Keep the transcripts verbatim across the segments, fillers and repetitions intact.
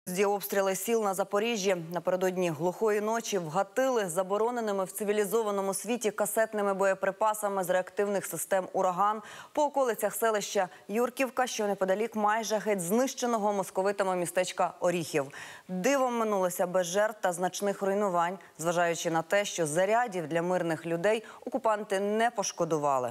Ці обстріли сіл на Запоріжжі напередодні глухої ночі вгатили забороненими в цивілізованому світі касетними боєприпасами з реактивних систем «Ураган» по околицях селища Юрківка, що неподалік майже геть знищеного московитами містечка Оріхів. Дивом минулося без жертв та значних руйнувань, зважаючи на те, що зарядів для мирних людей окупанти не пошкодували.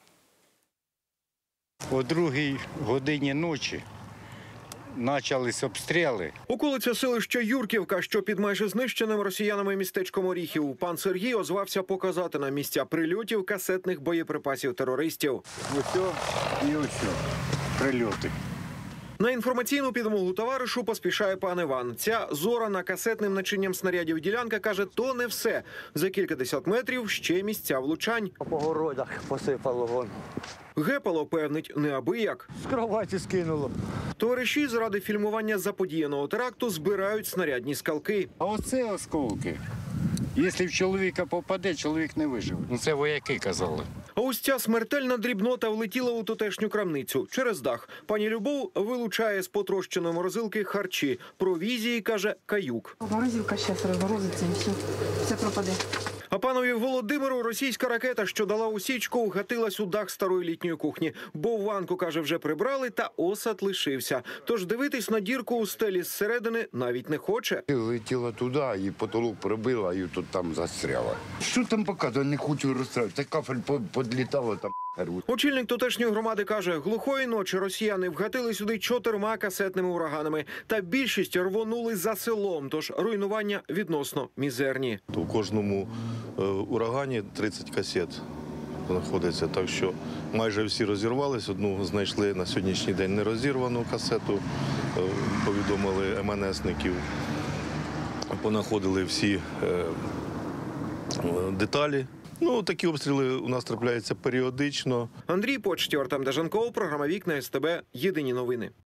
О другій годині ночі почались обстріли. Околиця селища Юрківка, що під майже знищеним росіянами містечком Оріхів. Пан Сергій озвався показати нам місця прильотів касетних боєприпасів терористів. Ось і ось прильоти. На інформаційну підмогу товаришу поспішає пан Іван. Ця зорана касетним начинням снарядів ділянка, каже, то не все. За кількадесят метрів ще місця влучань. По городах посипало вон. Гепало, певнить, неабияк. З кроваті скинуло. Товариші заради фільмування заподіяного теракту збирають снарядні скалки. А оце осколки. Якщо в чоловіка попаде, чоловік не виживе. Ну, це вояки казали. А ось ця смертельна дрібнота влетіла у тутешню крамницю через дах. Пані Любов вилучає з потрощеної морозилки харчі. Провізії, каже, каюк. Морозилка зараз розморозиться і все, все пропаде. А панові Володимиру російська ракета, що дала усічку, вгатилась у дах старої літньої кухні. Бовванку, каже, вже прибрали, та осад лишився. Тож дивитись на дірку у стелі зсередини навіть не хоче. Летіла туди, і потолок прибила, і тут там застряла. Що там показує, не хочу розстрілювати. Та кафель подлітала там. Очільник тутешньої громади каже, глухої ночі росіяни вгатили сюди чотирма касетними ураганами. Та більшість рвонули за селом, тож руйнування відносно мізерні. У кожному е, урагані тридцять касет знаходиться, так що майже всі розірвались. Одну знайшли на сьогоднішній день нерозірвану касету, е, повідомили ем ен есників, понаходили всі е, деталі. Ну, такі обстріли у нас трапляються періодично. Андрій Почтєр, Артем Дежанков, програма «Вікна ес те бе», єдині новини.